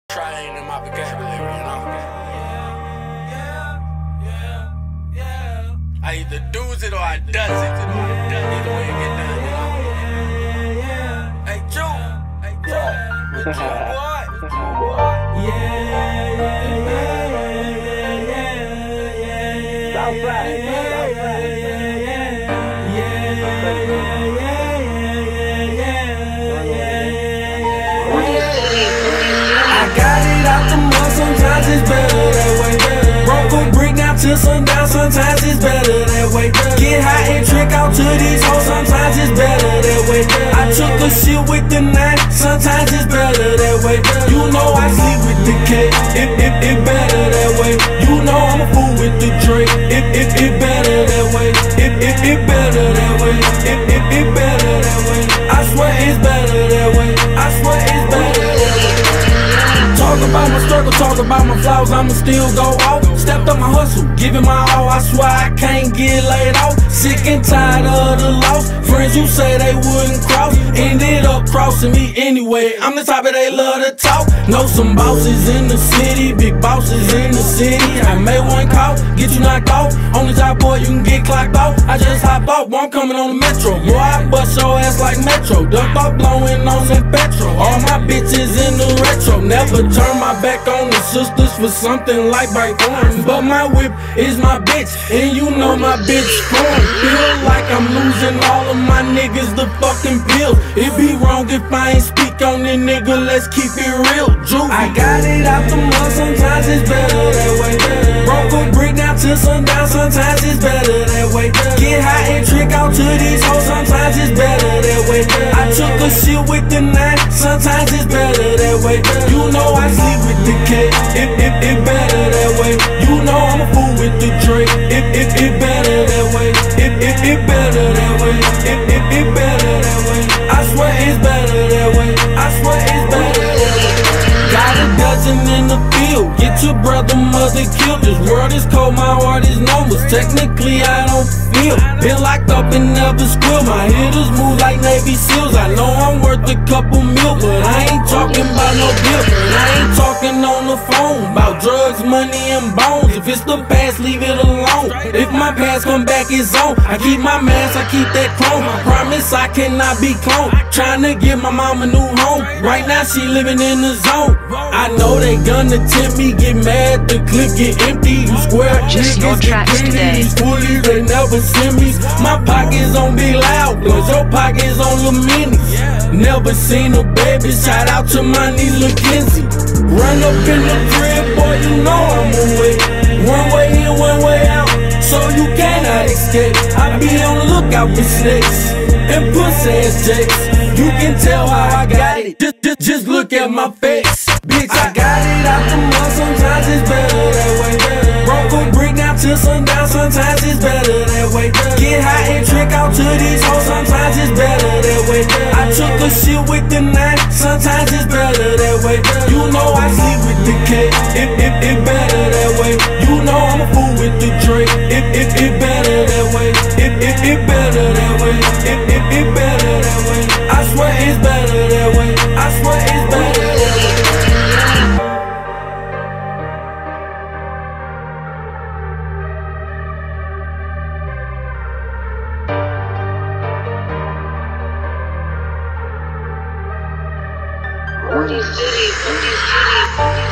Trying in my vocabulary, you know. I either does it or I does it. Either way it get done, you know. Hey, Joe. What you, I got it out the mud, sometimes it's better that way. Broke a brick down till sundown, sometimes it's better that way. Get high and trick out to these hoes, sometimes it's better that way. I took a shit with the 9, sometimes it's better that way. You know I sleep with the cat, it better that way. You know I'm a fool with the drink, it better that way. It better that way, it better that way. I swear it's better that way, I swear it's better that way. Talk about my struggle, talk about my flaws, I'ma still go off. Stepped up my hustle, giving my all, I swear I can't get laid off. Sick and tired of the loss, friends who say they wouldn't cross, ended up crossing me anyway. I'm the type of they love to talk. Know some bosses in the city, big bosses in the city. I made one call, get you knocked off. Only top boy you can get clocked off. I just hop off, boy, I'm coming on the metro. Boy, I bust your ass like Metro. Duck off blowing on some petrol. All my bitches in the retro. Never turn my back on the sisters for something like bright orange. But my whip is my bitch, and you know my bitch strong. Feel like I'm losing all of my niggas the fucking pills. It be wrong if I ain't speak on it, nigga, let's keep it real. Juvie. I got it out the mud, sometimes it's better that way. Broke a brick down till sundown, sometimes it's better that way. Get high and trick out to these hoes, sometimes it's better that way. I took a shit with the 9, sometimes it's better that way. You know I sleep with the cat, it better that way. You know I'm a fool with the drink, it better that way. It better that way, it better that way. I swear it's better that way, I swear it's better that way. Got a dozen in the field, get your brother, mother killed. This world is cold, my heart is numbers. Technically I don't feel. Been locked up and never squeal. My hitters move like Navy SEALs. I know I'm worth a couple mil, but I ain't talking about no deal. I ain't talking on the phone about drugs, money, and bones. If it's the past, leave it alone. If my past come back, it's on. I keep my mask, I keep that chrome. Promise I cannot be cloned. Trying to get my mom a new home. Right now she living in the zone. I know they gonna tempt me, get mad, the clip get empty. You square Just your tracks today. These foolies, they never send me. My pockets on big loud blunts, your pockets on the minis. Never seen a baby, shout out to my niece LaKenzie. Run up in the crib, boy, you know I'm away. One way in, one way out, so you cannot escape. I be on the lookout for snakes and pussy ass jakes. You can tell how I got it, just look at my face. Bitch, I got it out the mud, sometimes it's better that way. Broke a brick down till sundown, sometimes it's better that way. Get high and trick out to these hoes, sometimes it's better that way. I took a shit with the 9, sometimes it's better that way. You know I sleep with the cat, it better that way. You know I'm a fool with the drink, it better that way. It better that way, it better that way. I swear it's better that way, I swear it's better that way. City.